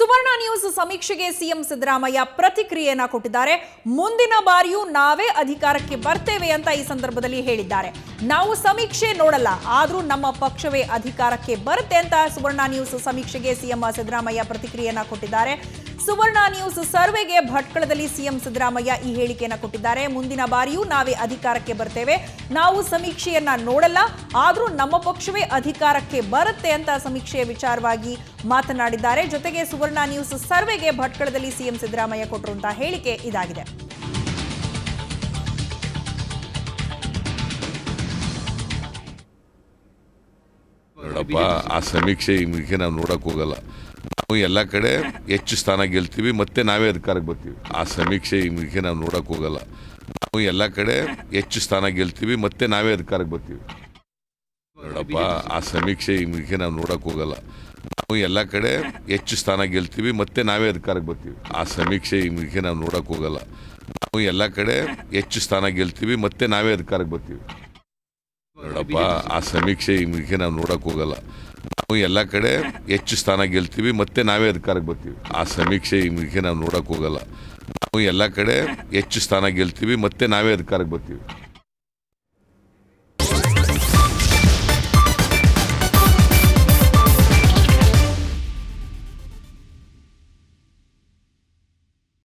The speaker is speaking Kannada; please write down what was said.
ಸುವರ್ಣ ನ್ಯೂಸ್ ಸಮೀಕ್ಷೆಗೆ ಸಿಎಂ ಸಿದ್ದರಾಮಯ್ಯ ಪ್ರತಿಕ್ರಿಯೆಯನ್ನ ಕೊಟ್ಟಿದ್ದಾರೆ. ಮುಂದಿನ ಬಾರಿಯೂ ನಾವೇ ಅಧಿಕಾರಕ್ಕೆ ಬರ್ತೇವೆ ಅಂತ ಈ ಸಂದರ್ಭದಲ್ಲಿ ಹೇಳಿದ್ದಾರೆ. ನಾವು ಸಮೀಕ್ಷೆ ನೋಡಲ್ಲ, ಆದ್ರೂ ನಮ್ಮ ಪಕ್ಷವೇ ಅಧಿಕಾರಕ್ಕೆ ಬರುತ್ತೆ ಅಂತ ಸುವರ್ಣ ನ್ಯೂಸ್ ಸಮೀಕ್ಷೆಗೆ ಸಿಎಂ ಸಿದ್ದರಾಮಯ್ಯ ಪ್ರತಿಕ್ರಿಯೆಯನ್ನ ಕೊಟ್ಟಿದ್ದಾರೆ. ಸುವರ್ಣ ನ್ಯೂಸ್ ಸರ್ವೆಗೆ ಭಟ್ಕಳದಲ್ಲಿ ಸಿಎಂ ಸಿದ್ದರಾಮಯ್ಯ ಈ ಹೇಳಿಕೆಯನ್ನು ಕೊಟ್ಟಿದ್ದಾರೆ. ಮುಂದಿನ ಬಾರಿಯೂ ನಾವೇ ಅಧಿಕಾರಕ್ಕೆ ಬರ್ತೇವೆ, ನಾವು ಸಮೀಕ್ಷೆಯನ್ನ ನೋಡಲ್ಲ, ಆದ್ರೂ ನಮ್ಮ ಪಕ್ಷವೇ ಅಧಿಕಾರಕ್ಕೆ ಬರುತ್ತೆ ಅಂತ ಸಮೀಕ್ಷೆಯ ವಿಚಾರವಾಗಿ ಮಾತನಾಡಿದ್ದಾರೆ. ಜೊತೆಗೆ ಸುವರ್ಣ ನ್ಯೂಸ್ ಸರ್ವೆಗೆ ಭಟ್ಕಳದಲ್ಲಿ ಸಿಎಂ ಸಿದ್ದರಾಮಯ್ಯ ಕೊಟ್ಟಿರುವಂತಹ ಹೇಳಿಕೆ ಇದಾಗಿದೆ. ನೋಡಪ್ಪ, ಆ ಸಮೀಕ್ಷೆ ನಾವು ನೋಡಕ್ ಹೋಗಲ್ಲ. ನಾವು ಎಲ್ಲ ಕಡೆ ಹೆಚ್ಚು ಸ್ಥಾನ ಗೆಲ್ತೀವಿ, ಮತ್ತೆ ನಾವೇ ಅಧಿಕಾರಕ್ಕೆ ಬರ್ತೀವಿ. ಆ ಸಮೀಕ್ಷೆ ನಾವು ನೋಡಕ್ ಹೋಗಲ್ಲ. ನಾವು ಎಲ್ಲ ಕಡೆ ಹೆಚ್ಚು ಸ್ಥಾನ ಗೆಲ್ತೀವಿ, ಮತ್ತೆ ನಾವೇ ಅಧಿಕಾರಕ್ಕೆ ಬರ್ತೀವಿ. ನೋಡಪ್ಪ, ಆ ಸಮೀಕ್ಷೆ ನಾವು ನೋಡಕ್ ಹೋಗಲ್ಲ. ನಾವು ಎಲ್ಲ ಕಡೆ ಹೆಚ್ಚು ಸ್ಥಾನ ಗೆಲ್ತೀವಿ, ಮತ್ತೆ ನಾವೇ ಅಧಿಕಾರಕ್ಕೆ ಬರ್ತೀವಿ. ಆ ಸಮೀಕ್ಷೆ ನಾವು ನೋಡಕ್ ಹೋಗಲ್ಲ. ನಾವು ಎಲ್ಲ ಕಡೆ ಹೆಚ್ಚು ಸ್ಥಾನ ಗೆಲ್ತೀವಿ, ಮತ್ತೆ ನಾವೇ ಅಧಿಕಾರಕ್ಕೆ ಬರ್ತೀವಿ. ನೋಡಪ್ಪ, ಆ ಸಮೀಕ್ಷೆ ನಾವು ನೋಡಕ್ ಹೋಗಲ್ಲ. ನಾವು ಎಲ್ಲ ಕಡೆ ಹೆಚ್ಚು ಸ್ಥಾನ ಗೆಲ್ತೀವಿ, ಮತ್ತೆ ನಾವೇ ಅಧಿಕಾರಕ್ಕೆ ಬರ್ತೀವಿ. ಆ ಸಮೀಕ್ಷೆ ನಾವು ನೋಡಕ್ ಹೋಗಲ್ಲ. ನಾವು ಎಲ್ಲ ಕಡೆ ಹೆಚ್ಚು ಸ್ಥಾನ ಗೆಲ್ತೀವಿ, ಮತ್ತೆ ನಾವೇ ಅಧಿಕಾರಕ್ಕೆ ಬರ್ತೀವಿ.